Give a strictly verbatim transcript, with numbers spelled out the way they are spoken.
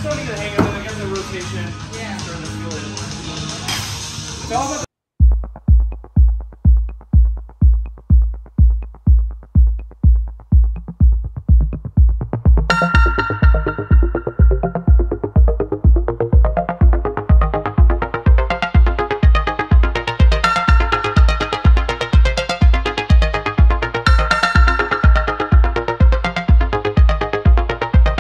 starting to hang out. I got the rotation. Yeah. Starting to feel it. It's all about the